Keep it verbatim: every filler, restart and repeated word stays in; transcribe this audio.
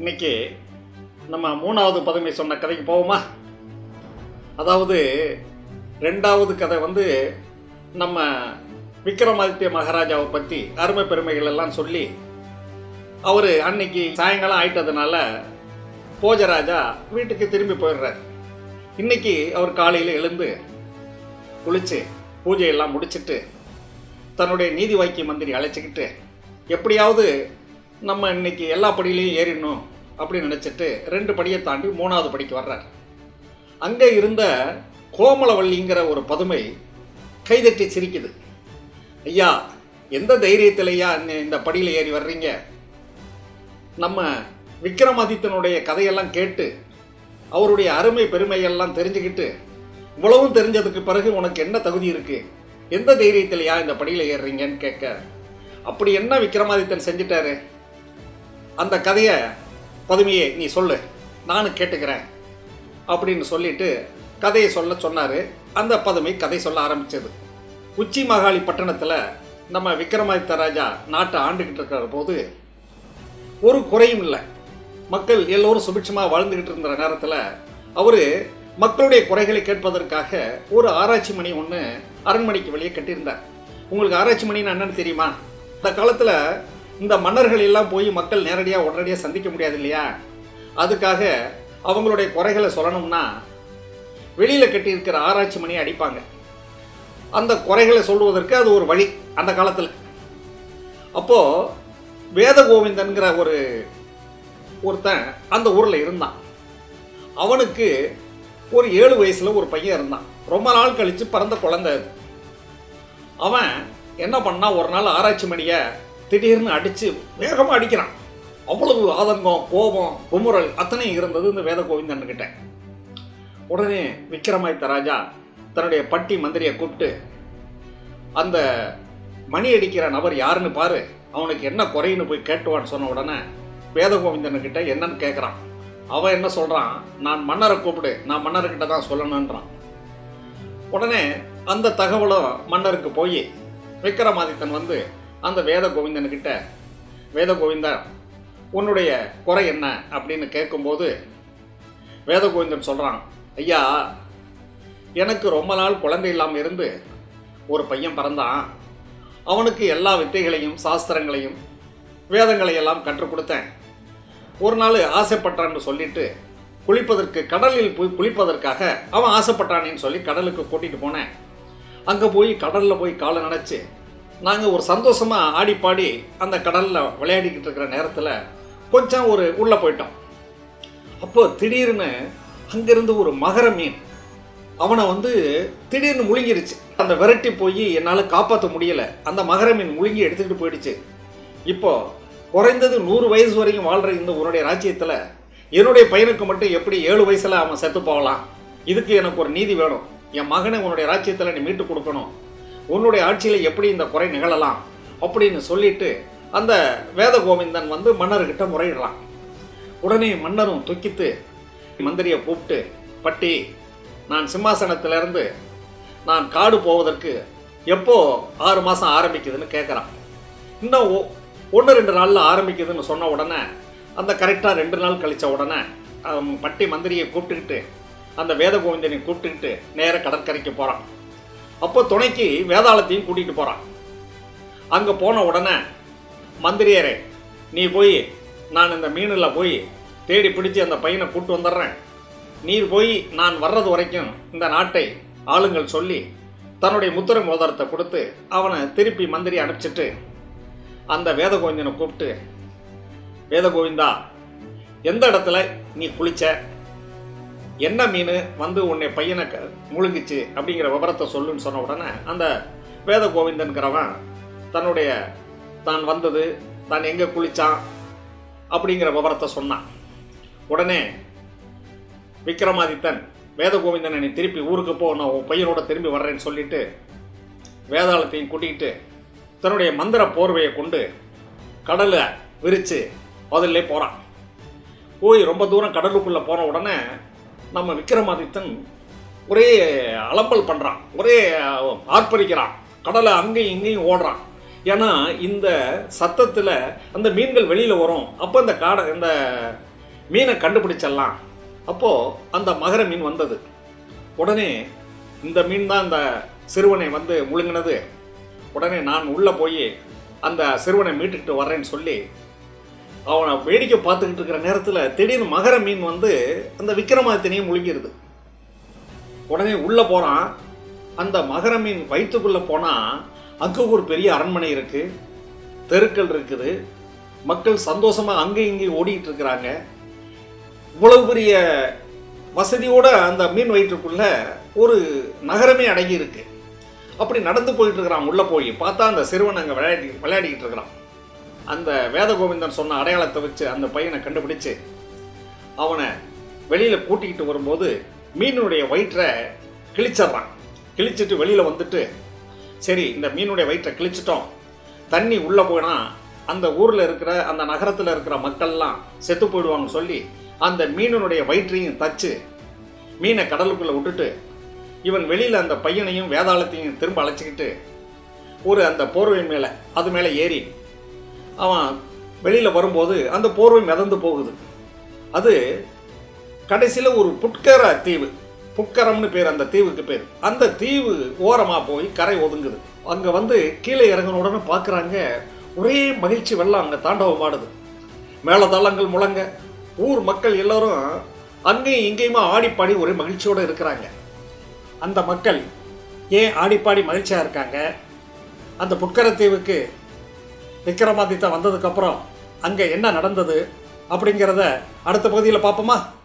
இன்னைக்கு நம்ம மூணாவது பதுமை சொன்ன கதைக்கு போவோமா? அதாவது ரெண்டாவது கதை வந்து நம்ம விக்ரமாதித்ய மகாராஜாவை பற்றி அருமை பெருமைகள் எல்லாம் சொல்லி அவர் அன்னைக்கு சாயங்காலம் ஆயிட்டதுனால போஜராஜா வீட்டுக்கு திரும்பி போயிடுறார். இன்னைக்கு அவர் காலையில் எழுந்து குளிச்சு பூஜையெல்லாம் முடிச்சுட்டு தன்னுடைய நீதி வாக்கிய மந்திரி அழைச்சிக்கிட்டு எப்படியாவது நம்ம இன்னைக்கு எல்லா படியிலையும் ஏறிடணும் அப்படின்னு நினச்சிட்டு ரெண்டு படியை தாண்டி மூணாவது படிக்கு வர்றார். அங்கே இருந்த கோமலவல்லிங்கிற ஒரு பதுமை கைதட்டி சிரிக்குது. ஐயா, எந்த தைரியத்திலையா இந்த படியில் ஏறி வர்றீங்க? நம்ம விக்ரமாதித்தனுடைய கதையெல்லாம் கேட்டு அவருடைய அருமை பெருமையெல்லாம் தெரிஞ்சுக்கிட்டு இவ்வளவும் தெரிஞ்சதுக்கு பிறகு உனக்கு என்ன தகுதி இருக்கு? எந்த தைரியத்திலையா இந்த படியில் ஏறுறீங்கன்னு கேட்க, அப்படி என்ன விக்ரமாதித்தன் செஞ்சிட்டாரு? அந்த கதையை பதுமையே நீ சொல்லு, நானும் கேட்டுக்கிறேன் அப்படின்னு சொல்லிட்டு கதையை சொல்ல சொன்னார். அந்த பதுமை கதை சொல்ல ஆரம்பித்தது. உச்சி மகாளி பட்டணத்தில் நம்ம விக்ரமாதித்த ராஜா நாட்டை ஆண்டுகிட்டு இருக்கிற போது ஒரு குறையும் இல்லை. மக்கள் எல்லோரும் சுபிட்சமாக வாழ்ந்துக்கிட்டு இருந்த நேரத்தில் அவர் மக்களுடைய குறைகளை கேட்பதற்காக ஒரு ஆராய்ச்சி மணி ஒன்று அரண்மனைக்கு வெளியே கட்டியிருந்தார். உங்களுக்கு ஆராய்ச்சி மணின்னு என்னன்னு தெரியுமா? அந்த காலத்தில் இந்த மன்னர்கள் எல்லாம் போய் மக்கள் நேரடியாக உடனடியாக சந்திக்க முடியாது இல்லையா? அதுக்காக அவங்களுடைய குறைகளை சொல்லணும்னா வெளியில் கட்டியிருக்கிற ஆராய்ச்சி மணியை அடிப்பாங்க. அந்த குறைகளை சொல்லுவதற்கு அது ஒரு வழி அந்த காலத்தில். அப்போது வேத கோவிந்தன்கிற ஒரு ஒருத்தன் அந்த ஊரில் இருந்தான். அவனுக்கு ஒரு ஏழு வயசில் ஒரு பையன் இருந்தான். ரொம்ப நாள் கழித்து பிறந்த குழந்தை அது. அவன் என்ன பண்ணா, ஒரு நாள் ஆராய்ச்சி மணியை திடீர்னு அடித்து வேகமாக அடிக்கிறான். அவ்வளவு ஆதங்கம், கோபம், குமுறல் அத்தனையும் இருந்தது இந்த வேத கோவிந்தன்கிட்ட. உடனே விக்ரமாதித்த ராஜா தன்னுடைய பட்டி மந்திரியை கூப்பிட்டு, அந்த மணி அடிக்கிற நபர் யாருன்னு பாரு, அவனுக்கு என்ன குறைன்னு போய் கேட்டுவான்னு சொன்ன உடனே வேத கோவிந்தன்கிட்ட என்னன்னு கேட்குறான். அவன் என்ன சொல்கிறான், நான் மன்னரை கூப்பிடு, நான் மன்னர்கிட்ட தான் சொல்லணுன்றான். உடனே அந்த தகவலும் மன்னருக்கு போய் விக்ரமாதித்தன் வந்து அந்த வேத கோவிந்தன்கிட்ட, வேத கோவிந்தா உன்னுடைய குறை என்ன அப்படின்னு கேட்கும்போது வேத கோவிந்தன் சொல்கிறான், ஐயா, எனக்கு ரொம்ப நாள் குழந்தை இல்லாமல் இருந்து ஒரு பையன் பிறந்தான். அவனுக்கு எல்லா வித்தைகளையும் சாஸ்திரங்களையும் வேதங்களையெல்லாம் கற்றுக் கொடுத்தேன். ஒரு நாள் ஆசைப்பட்டான்னு சொல்லிட்டு குளிப்பதற்கு கடலில் போய் குளிப்பதற்காக அவன் ஆசைப்பட்டானேன்னு சொல்லி கடலுக்கு கூட்டிகிட்டு போனேன். அங்கே போய் கடலில் போய் காலை நினச்சி நாங்கள் ஒரு சந்தோஷமாக ஆடி பாடி அந்த கடலில் விளையாடிக்கிட்டு இருக்கிற நேரத்தில் கொஞ்சம் ஒரு உள்ளே போயிட்டோம். அப்போது திடீர்னு அங்கேருந்து ஒரு மகர மீன் அவனை வந்து திடீர்னு முழுங்கிருச்சு. அந்த விரட்டி போய் என்னால் காப்பாற்ற முடியலை. அந்த மகர மீன் முழுங்கி எடுத்துக்கிட்டு போயிடுச்சு. இப்போது குறைந்தது நூறு வயசு வரைக்கும் வாழ்கிற இந்த உன்னுடைய ராஜ்யத்தில் என்னுடைய பையனுக்கு மட்டும் எப்படி ஏழு வயசில் அவன் செத்து போகலாம்? இதுக்கு எனக்கு ஒரு நீதி வேணும். என் மகனை உன்னுடைய ராஜ்யத்தில் நீ மீட்டு கொடுக்கணும். உன்னுடைய ஆட்சியில் எப்படி இந்த குறை நிகழலாம் அப்படின்னு சொல்லிட்டு அந்த வேத கோவிந்தன் வந்து மன்னர்கிட்ட முறையிடலாம். உடனே மன்னரும் துக்கித்து மந்திரியை கூப்பிட்டு, பட்டி, நான் சிம்மாசனத்திலேருந்து நான் காடு போவதற்கு எப்போ ஆறு மாதம் ஆரம்பிக்குதுன்னு கேட்குறான். இன்னும் ஒன்று ரெண்டு நாளில் ஆரம்பிக்குதுன்னு சொன்ன உடனே அந்த கரெக்டாக ரெண்டு நாள் கழித்த உடனே பட்டி மந்திரியை கூப்பிட்டுக்கிட்டு அந்த வேத கோவிந்தனை கூப்பிட்டுக்கிட்டு நேராக கடற்கரைக்கு போகிறான். அப்போ துணைக்கு வேதாளத்தையும் கூட்டிகிட்டு போகிறான். அங்கே போன உடனே, மந்திரியரே, நீ போய் நான் இந்த மீனில் போய் தேடி பிடிச்சி அந்த பையனை கூப்பிட்டு வந்துடுறேன். நீர் போய் நான் வர்றது வரைக்கும் இந்த நாட்டை ஆளுங்கள் சொல்லி தன்னுடைய முத்திரை மோதிரத்தை கொடுத்து அவனை திருப்பி மந்திரி அனுப்பிச்சிட்டு அந்த வேத கோவிந்தனை கூப்பிட்டு, வேத கோவிந்தா, எந்த இடத்துல நீ குளிச்ச, என்ன மீன் வந்து உன்னை பையனை முழுங்கிச்சு அப்படிங்கிற விவரத்தை சொல்லுன்னு சொன்ன உடனே அந்த வேத கோவிந்தன்கிறவன் தன்னுடைய தான் வந்தது, தான் எங்கே குளித்தான் அப்படிங்கிற விவரத்தை சொன்னான். உடனே விக்ரமாதித்தன், வேத கோவிந்தன் நீ திருப்பி ஊருக்கு போ, நான் உன் பையனோட திரும்பி வர்றேன்னு சொல்லிட்டு வேதாளத்தையும் கூட்டிகிட்டு தன்னுடைய மந்திர போர்வையை கொண்டு கடலை விரித்து அதிலே போகிறான். போய் ரொம்ப தூரம் கடலுக்குள்ளே போன உடனே நம்ம விக்ரமாதித்தன் ஒரே அலம்பல் பண்ணுறான், ஒரே ஆர்ப்பரிக்கிறான், கடலை அங்கேயும் இங்கேயும் ஓடுறான். ஏன்னா இந்த சத்தத்தில் அந்த மீன்கள் வெளியில் வரும். அப்போ இந்த காடை இந்த மீனை கண்டுபிடிச்சிடலாம். அப்போது அந்த மகர மீன் வந்தது. உடனே இந்த மீன் தான் அந்த சிறுவனை வந்து முழுங்கினது. உடனே நான் உள்ளே போய் அந்த சிறுவனை மீட்டுக்கிட்டு வர்றேன்னு சொல்லி அவனை வேடிக்கை பார்த்துக்கிட்டு இருக்கிற நேரத்தில் திடீர்னு மகர மீன் வந்து அந்த விக்ரமாதித்யனையும் முழுங்கிடுது. உடனே உள்ளே போகிறான். அந்த மகர மீன் வயிற்றுக்குள்ளே போனால் அங்கே ஒரு பெரிய அரண்மனை இருக்குது, தெருக்கள் இருக்குது, மக்கள் சந்தோஷமாக அங்கேயும் இங்கேயும் ஓடிக்கிட்டு இருக்கிறாங்க. இவ்வளவு பெரிய வசதியோடு அந்த மீன் வயிற்றுக்குள்ள ஒரு நகரமே அடங்கி இருக்கு. அப்படி நடந்து போயிட்டு இருக்கிறான். உள்ளே போய் பார்த்தா அந்த சிறுவன் அங்கே விளையாடி விளையாடிக்கிட்டு இருக்கிறான். அந்த வேதகோவிந்தன் சொன்ன அடையாளத்தை வச்சு அந்த பையனை கண்டுபிடிச்சு அவனை வெளியில் கூட்டிக்கிட்டு வரும்போது மீனுடைய வயிற்றை கிழிச்சிட்றான். கிழிச்சிட்டு வெளியில் வந்துட்டு, சரி இந்த மீனுடைய வயிற்றை கிழிச்சிட்டோம், தண்ணி உள்ளே போனால் அந்த ஊரில் இருக்கிற அந்த நகரத்தில் இருக்கிற மக்கள்லாம் செத்து போயிடுவாங்கன்னு சொல்லி அந்த மீனுடைய வயிற்றையும் தச்சு மீனை கடலுக்குள்ளே விட்டுட்டு இவன் வெளியில் அந்த பையனையும் வேதாளத்தையும் திரும்ப அழைச்சிக்கிட்டு ஒரு அந்த போர்வை மேலே அது மேலே ஏறி அவன் வெளியில் வரும்போது அந்த போர்வை மிதந்து போகுது. அது கடைசியில் ஒரு புட்கர தீவு, புட்கரம்னு பேர் அந்த தீவுக்கு பேர். அந்த தீவு ஓரமாக போய் கரை ஒதுங்குது. அங்கே வந்து கீழே இறங்கின உடனே பார்க்குறாங்க, ஒரே மகிழ்ச்சி வெள்ளம் அங்கே தாண்டவம் ஆடுது. மேளதாளங்கள் முழங்க ஊர் மக்கள் எல்லோரும் அங்கேயும் இங்கேயுமா ஆடிப்பாடி ஒரே மகிழ்ச்சியோடு இருக்கிறாங்க. அந்த மக்கள் ஏன் ஆடிப்பாடி மகிழ்ச்சியாக இருக்காங்க? அந்த புட்கரத்தீவுக்கு விக்ரமாதித்தன் வந்ததுக்கப்புறம் அங்கே என்ன நடந்தது அப்படிங்கிறத அடுத்த பகுதியில் பார்ப்போமா?